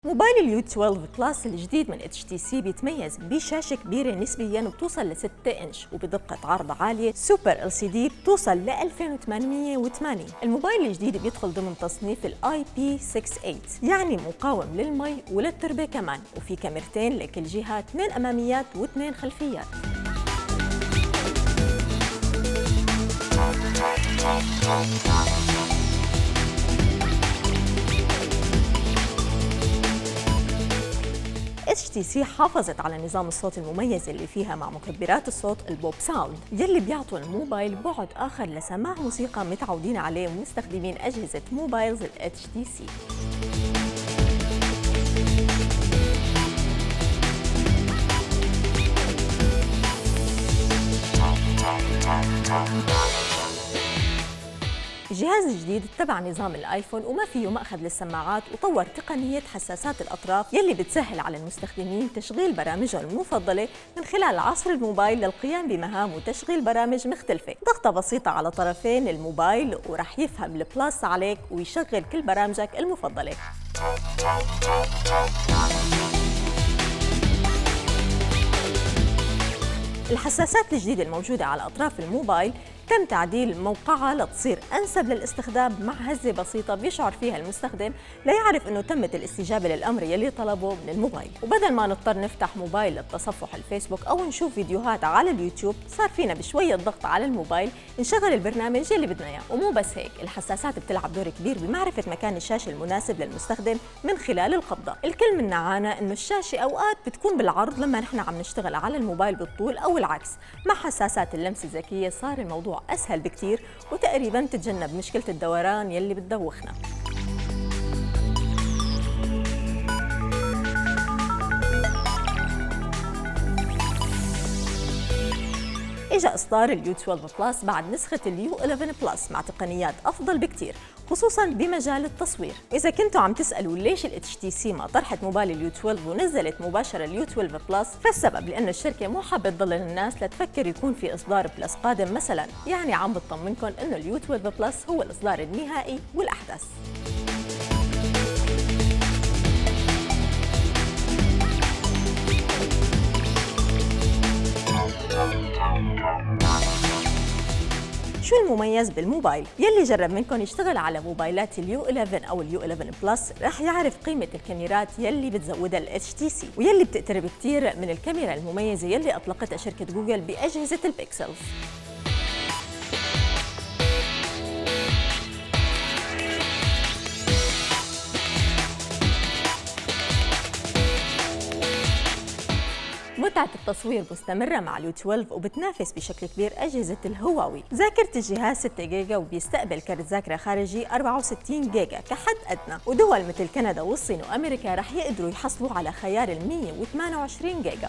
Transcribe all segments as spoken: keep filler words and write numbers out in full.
موبايل اليو اثنا عشر بلس الجديد من اتش تي سي بيتميز بشاشة كبيرة نسبياً وبتوصل ل ستة إنش وبدقة عرض عالية سوبر ال سي دي بتوصل ل ألفين وثمانمئة وثمانين. الموبايل الجديد بيدخل ضمن تصنيف الاي بي ستة وستين، يعني مقاوم للمي وللتربة كمان، وفي كاميرتين لكل جهة، اثنين أماميات واثنين خلفيات. اتش تي سي حافظت على نظام الصوت المميز اللي فيها مع مكبرات الصوت البوب ساوند يلي بيعطوا الموبايل بعد آخر لسماع موسيقى متعودين عليه مستخدمين أجهزة موبايلز ال اتش تي سي. الجهاز الجديد اتبع نظام الايفون وما فيه مأخذ للسماعات، وطور تقنية حساسات الأطراف يلي بتسهل على المستخدمين تشغيل برامجهم المفضلة من خلال عصر الموبايل للقيام بمهام وتشغيل برامج مختلفة. ضغطة بسيطة على طرفين الموبايل ورح يفهم البلس عليك ويشغل كل برامجك المفضلة. الحساسات الجديدة الموجودة على أطراف الموبايل تم تعديل موقعها لتصير أنسب للاستخدام مع هزة بسيطة بيشعر فيها المستخدم ليعرف أنه تمت الاستجابة للأمر يلي طلبه من الموبايل. وبدل ما نضطر نفتح موبايل للتصفح الفيسبوك أو نشوف فيديوهات على اليوتيوب، صار فينا بشوية ضغط على الموبايل نشغل البرنامج يلي بدنا إياه. ومو بس هيك، الحساسات بتلعب دور كبير بمعرفة مكان الشاشة المناسب للمستخدم من خلال القبضة. الكل منا عانى أنه الشاشة أوقات بتكون بالعرض لما نحن عم نشتغل على الموبايل بالطول أو العكس. مع حساسات اللمس الذكية صار الموضوع أسهل بكتير وتقريباً تتجنب مشكلة الدوران يلي بتدوخنا. إجا إصدار اليو اثنا عشر بلس بعد نسخة اليو إحدى عشر بلس مع تقنيات أفضل بكتير، خصوصاً بمجال التصوير. إذا كنتوا عم تسألوا ليش ال اتش تي سي ما طرحت موبايل اليو اثنا عشر ونزلت مباشرة اليو اثنا عشر بلس، فالسبب لأنه الشركة مو حابة تضلل الناس لتفكر يكون في إصدار بلس قادم مثلاً، يعني عم بتطمنكم إنه اليو اثنا عشر بلس هو الإصدار النهائي والأحدث. شو المميز بالموبايل؟ يلي جرب منكم يشتغل على موبايلات اليو إحدى عشر او اليو إحدى عشر بلس رح يعرف قيمة الكاميرات يلي بتزودها ال اتش تي سي ويلي بتقترب كتير من الكاميرا المميزة يلي أطلقتها شركة جوجل بأجهزة البيكسلز. متعة التصوير مستمرة مع اليو اثنا عشر وبتنافس بشكل كبير أجهزة الهواوي. ذاكرة الجهاز ستة جيجا وبيستقبل كارت ذاكرة خارجي أربعة وستين جيجا كحد أدنى، ودول مثل كندا والصين وأمريكا رح يقدروا يحصلوا على خيار ال مئة وثمانية وعشرين جيجا.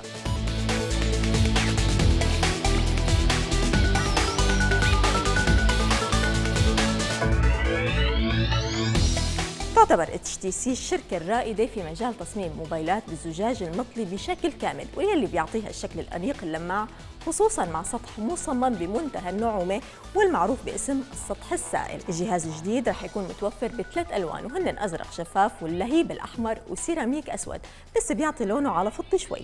تعتبر اتش تي سي الشركة الرائدة في مجال تصميم الموبايلات بالزجاج المطلي بشكل كامل، واللي بيعطيها الشكل الأنيق اللماع، خصوصاً مع سطح مصمم بمنتهى النعومة والمعروف باسم السطح السائل. الجهاز الجديد رح يكون متوفر بثلاث ألوان، وهن أزرق شفاف واللهيب الأحمر وسيراميك أسود، بس بيعطي لونه على فضي شوي.